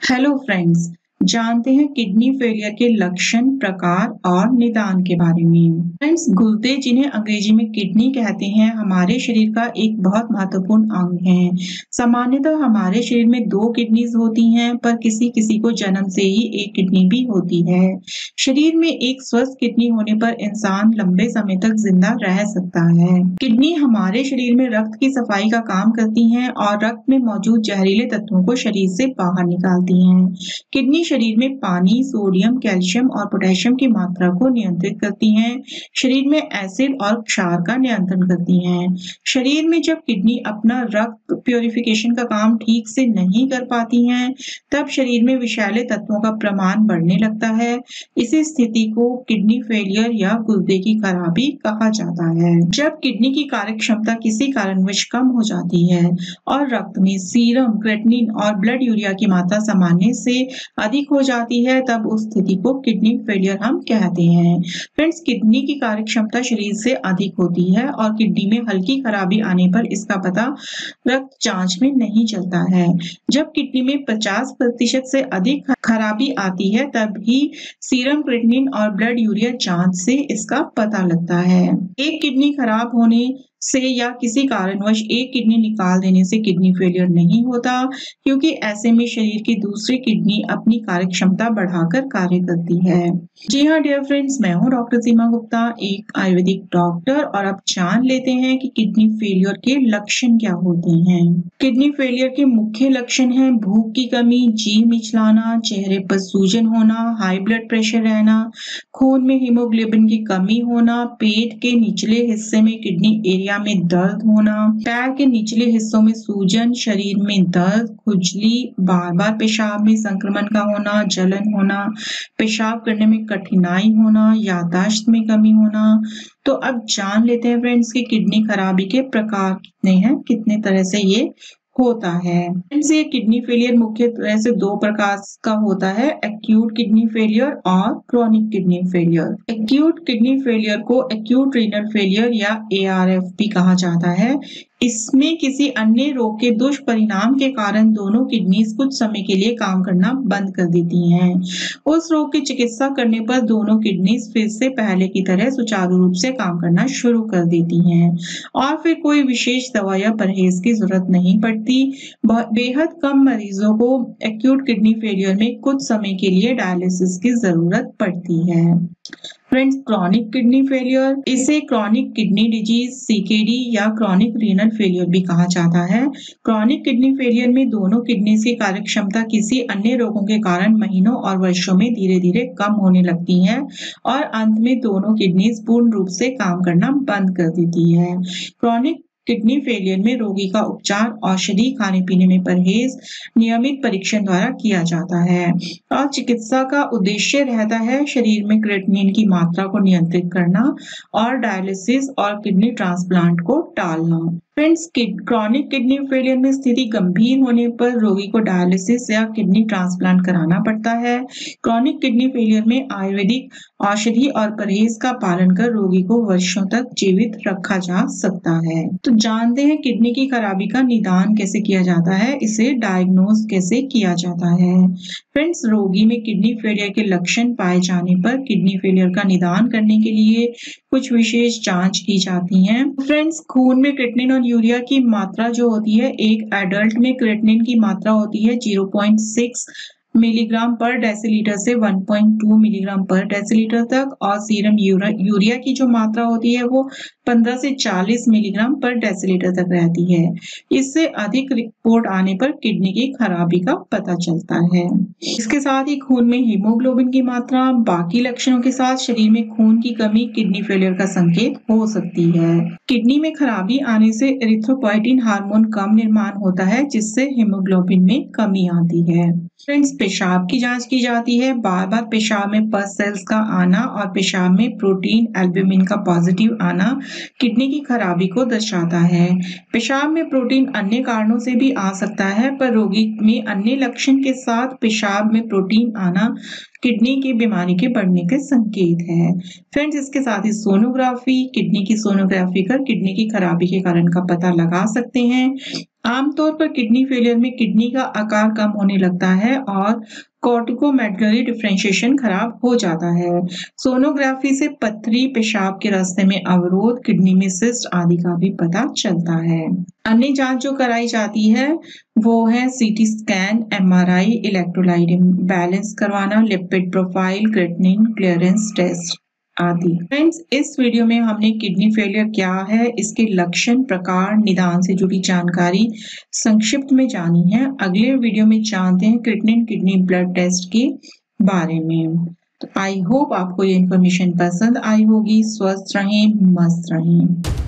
Hello friends. जानते हैं kidney failure के लक्षण, प्रकार और निदान के बारे में। फ्रेंड्स, गुर्दे जिन्हें अंग्रेजी में किडनी कहते हैं, हमारे शरीर का एक बहुत महत्वपूर्ण अंग है। सामान्यतः हमारे शरीर में 2 किडनीज होती हैं, पर किसी किसी को जन्म से ही एक किडनी भी होती है। शरीर में एक स्वस्थ किडनी होने पर इंसान लंबे समय तक जिंदा रह सकता है। किडनी हमारे शरीर में रक्त की सफाई का काम करती हैं और रक्त में मौजूद जहरीले तत्वों को शरीर से बाहर निकालती हैं। किडनी शरीर में पानी, सोडियम, कैल्शियम और पोटेशियम की मात्रा को नियंत्रित करती हैं। शरीर में एसिड और क्षार का नियंत्रण करती हैं। शरीर में जब किडनी अपना रक्त प्यूरिफिकेशन का काम ठीक से नहीं कर पाती हैं, तब शरीर में विषैले तत्वों का प्रमाण बढ़ने लगता है। इसी स्थिति को किडनी फेलियर या गुर्दे की खराबी कहा जाता है। जब किडनी की कार्य क्षमता किसी कारणवश कम हो जाती है और रक्त में सीरम, क्रेटिनिन और ब्लड यूरिया की मात्रा सामान्य से अधिक हो जाती है, तब उस स्थिति को किडनी फेलियर हम कहते हैं। फ्रेंड्स, किडनी की कार्य क्षमता शरीर से अधिक होती है और किडनी में हल्की खराबी आने पर इसका पता रक्त जांच में नहीं चलता है। जब किडनी में 50% से अधिक खराबी आती है, तब ही सीरम, क्रेटिनिन और ब्लड यूरिया जांच से इसका पता लगता है। एक किडनी खराब होने से या किसी कारणवश एक किडनी निकाल देने से किडनी फेलियर नहीं होता, क्योंकि ऐसे में शरीर की दूसरी किडनी अपनी कार्य क्षमता बढ़ाकर कार्य करती है। जी हाँ डियर फ्रेंड्स, मैं हूँ डॉक्टर सीमा गुप्ता, एक आयुर्वेदिक डॉक्टर, और अब जान लेते हैं कि किडनी फेलियर के लक्षण क्या होते हैं। किडनी फेलियर के मुख्य लक्षण हैं भूख की कमी, जी मिचलाना, चेहरे पर सूजन होना, हाई ब्लड प्रेशर रहना, खून में हीमोग्लोबिन की कमी होना, पेट के निचले हिस्से में किडनी एरिया में दर्द होना, पैर के निचले हिस्सों में सूजन, शरीर में दर्द, खुजली, बार बार पेशाब में संक्रमण का होना, जलन होना, पेशाब करने में कठिनाई होना, याददाश्त में कमी होना। तो अब जान लेते हैं फ्रेंड्स कि किडनी खराबी के प्रकार कितने हैं, कितने तरह से ये होता है। फ्रेंड्स, ये किडनी फेलियर मुख्य तरह से 2 प्रकार का होता है, एक्यूट किडनी फेलियर और chronic kidney failure. Acute kidney failure को एक्यूट रीनल फेलियर या ARF भी कहा जाता है। इसमें किसी अन्य रोग के दुष्परिणाम के कारण दोनों किडनीज कुछ समय के लिए काम करना बंद कर देती हैं। उस रोग की चिकित्सा करने पर दोनों किडनीज फिर से पहले की तरह सुचारू रूप से काम करना शुरू कर देती हैं और फिर कोई विशेष दवा या परहेज की जरूरत नहीं पड़ती। बेहद कम मरीजों को एक्यूट किडनी फेलियर में कुछ समय के लिए डायलिसिस की जरूरत पड़ती है। फ्रेंड्स, क्रॉनिक किडनी फेलियर, इसे क्रॉनिक किडनी डिजीज, CKD या क्रॉनिक रीनल फेलियर भी कहा जाता है। क्रॉनिक किडनी फेलियर में दोनों किडनीज की कार्य क्षमता किसी अन्य रोगों के कारण महीनों और वर्षों में धीरे धीरे कम होने लगती है और अंत में दोनों किडनीज पूर्ण रूप से काम करना बंद कर देती है। क्रॉनिक किडनी फेलियर में रोगी का उपचार औषधि, खाने पीने में परहेज, नियमित परीक्षण द्वारा किया जाता है और चिकित्सा का उद्देश्य रहता है शरीर में क्रेटिनिन की मात्रा को नियंत्रित करना और डायलिसिस और किडनी ट्रांसप्लांट को टालना। फ्रेंड्स, क्रॉनिक किडनी फेलियर में स्थिति गंभीर होने पर रोगी को डायलिसिस या किडनी ट्रांसप्लांट कराना पड़ता है। क्रॉनिक किडनी फेलियर में आयुर्वेदिक औषधि और परहेज का पालन कर रोगी को वर्षों तक जीवित रखा जा सकता है। तो जानते हैं किडनी की खराबी का निदान कैसे किया जाता है, इसे डायग्नोज कैसे किया जाता है। फ्रेंड्स, रोगी में किडनी फेलियर के लक्षण पाए जाने पर किडनी फेलियर का निदान करने के लिए कुछ विशेष जांच की जाती हैं। फ्रेंड्स, खून में क्रेटिनिन और यूरिया की मात्रा जो होती है, एक एडल्ट में क्रेटिनिन की मात्रा होती है 0.6 मिलीग्राम पर डेसीलीटर से 1.2 मिलीग्राम पर डेसीलीटर तक, और सीरम यूरिया की जो मात्रा होती है वो 15 से 40 मिलीग्राम पर डेसीलीटर तक रहती है। इससे अधिक रिपोर्ट आने पर किडनी की खराबी का पता चलता है। इसके साथ ही खून में हीमोग्लोबिन की मात्रा, बाकी लक्षणों के साथ शरीर में खून की कमी किडनी फेलियर का संकेत हो सकती है। किडनी में खराबी आने से एरिथ्रोपोएटिन हार्मोन कम निर्माण होता है, जिससे हीमोग्लोबिन में कमी आती है। फ्रेंड्स, पेशाब की जांच की जाती है। बार बार पेशाब में पस सेल्स का आना और पेशाब में प्रोटीन एल्ब्यूमिन का पॉजिटिव आना किडनी की खराबी को दर्शाता है। पेशाब में प्रोटीन अन्य कारणों से भी आ सकता है, पर रोगी में अन्य लक्षण के साथ पेशाब में प्रोटीन आना किडनी की बीमारी के बढ़ने के संकेत है। फ्रेंड्स, इसके साथ ही सोनोग्राफी, किडनी की सोनोग्राफी कर किडनी की खराबी के कारण का पता लगा सकते हैं। आमतौर पर किडनी फेलियर में किडनी का आकार कम होने लगता है और कॉर्टिकोमेडुलरी डिफरेंशिएशन खराब हो जाता है। सोनोग्राफी से पथरी, पेशाब के रास्ते में अवरोध, किडनी में सिस्ट आदि का भी पता चलता है। अन्य जांच जो कराई जाती है वो है CT scan, MRI, electrolyte balance करवाना, lipid profile, creatinine clearance test आदि। फ्रेंड्स, इस वीडियो में हमने किडनी फेलियर क्या है, इसके लक्षण, प्रकार, निदान से जुड़ी जानकारी संक्षिप्त में जानी है। अगले वीडियो में जानते हैं क्रिएटिनिन किडनी ब्लड टेस्ट के बारे में। तो आई होप आपको ये इन्फॉर्मेशन पसंद आई होगी। स्वस्थ रहें, मस्त रहें।